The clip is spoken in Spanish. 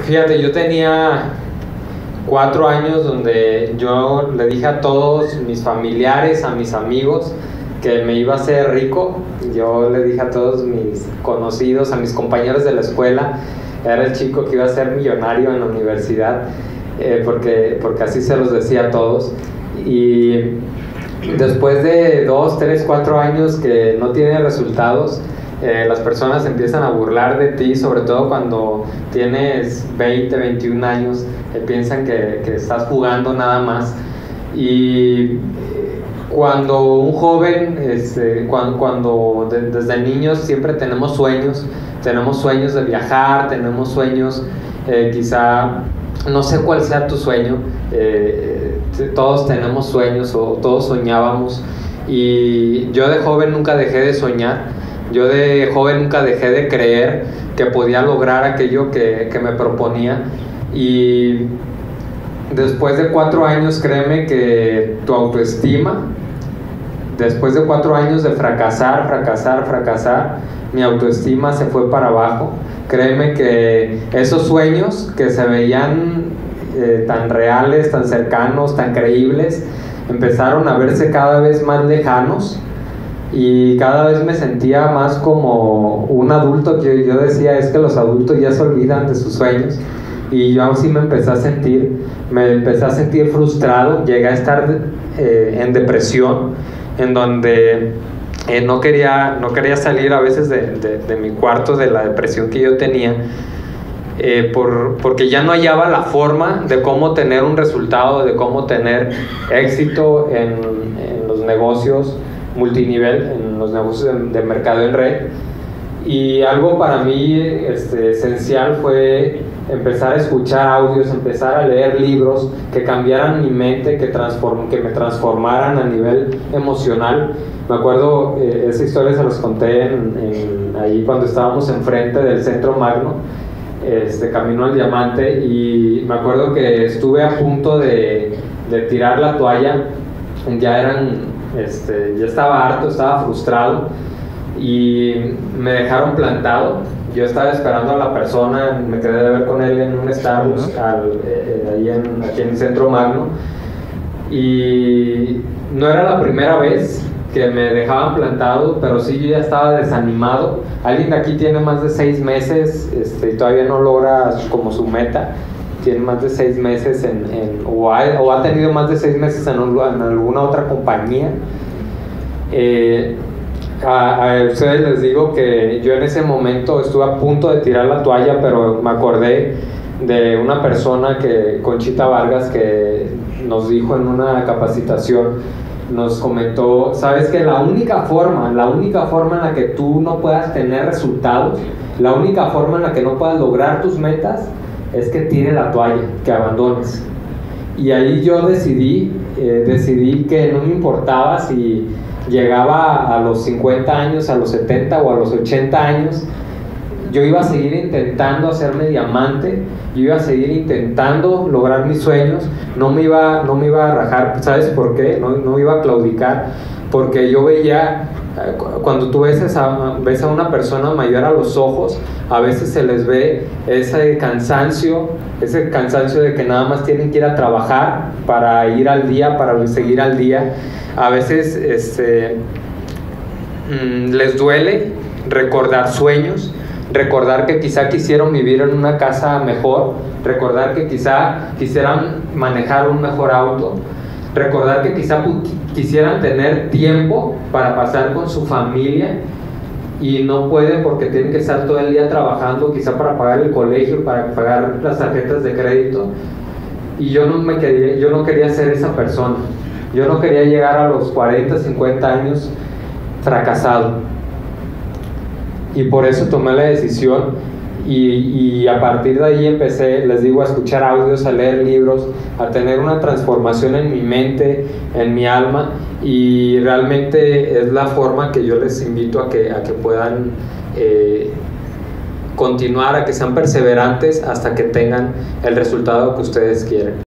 Fíjate, yo tenía 4 años donde yo le dije a todos mis familiares, a mis amigos, que me iba a hacer rico. Yo le dije a todos mis conocidos, a mis compañeros de la escuela, era el chico que iba a ser millonario en la universidad, porque así se los decía a todos. Y después de 2, 3, 4 años que no tiene resultados, las personas empiezan a burlar de ti, sobre todo cuando tienes 20, 21 años, piensan que estás jugando nada más. Y cuando un joven, desde niños siempre tenemos sueños de viajar, tenemos sueños, quizá, no sé cuál sea tu sueño, todos tenemos sueños o todos soñábamos, y yo de joven nunca dejé de soñar. Yo de joven nunca dejé de creer que podía lograr aquello que me proponía. Y después de 4 años, créeme que tu autoestima, después de 4 años de fracasar, mi autoestima se fue para abajo. Créeme que esos sueños que se veían tan reales, tan cercanos, tan creíbles, empezaron a verse cada vez más lejanos. Y cada vez me sentía más como un adulto, que yo decía, es que los adultos ya se olvidan de sus sueños. Y yo así me empecé a sentir frustrado, llegué a estar en depresión, en donde no quería salir a veces de mi cuarto, de la depresión que yo tenía, porque ya no hallaba la forma de cómo tener un resultado, de cómo tener éxito en los negocios multinivel, en los negocios de mercado en red. Y algo para mí esencial fue empezar a escuchar audios, empezar a leer libros que cambiaran mi mente, que me transformaran a nivel emocional. Me acuerdo, esa historia se los conté ahí cuando estábamos enfrente del Centro Magno, camino al Diamante, y me acuerdo que estuve a punto de tirar la toalla. Ya estaba harto, estaba frustrado, y me dejaron plantado. Yo estaba esperando a la persona, me quedé de ver con él en un Starbucks aquí en el Centro Magno, y no era la primera vez que me dejaban plantado, pero sí, yo ya estaba desanimado. Alguien de aquí tiene más de 6 meses y todavía no logra como su meta. Tiene más de 6 meses o ha tenido más de 6 meses en alguna otra compañía. A ustedes les digo que yo en ese momento estuve a punto de tirar la toalla, pero me acordé de una persona, Conchita Vargas, que nos dijo en una capacitación, nos comentó, sabes que la única forma en la que tú no puedas tener resultados, la única forma en la que no puedas lograr tus metas, es que tire la toalla, que abandones. Y ahí yo decidí que no me importaba si llegaba a los 50 años, a los 70 o a los 80 años, yo iba a seguir intentando hacerme diamante, yo iba a seguir intentando lograr mis sueños, no me iba a rajar. ¿Sabes por qué? No iba a claudicar, porque yo veía, cuando tú ves a una persona mayor a los ojos, a veces se les ve ese cansancio de que nada más tienen que ir a trabajar para ir al día, para seguir al día. A veces les duele recordar sueños, recordar que quizá quisieron vivir en una casa mejor, recordar que quizá quisieran manejar un mejor auto, recordar que quizá quisieran tener tiempo para pasar con su familia, y no pueden porque tienen que estar todo el día trabajando, quizá para pagar el colegio, para pagar las tarjetas de crédito. Y yo no quería ser esa persona. Yo no quería llegar a los 40, 50 años fracasado. Y por eso tomé la decisión, y a partir de ahí empecé, les digo, a escuchar audios, a leer libros, a tener una transformación en mi mente, en mi alma. Y realmente es la forma que yo les invito a que puedan continuar, a que sean perseverantes hasta que tengan el resultado que ustedes quieren.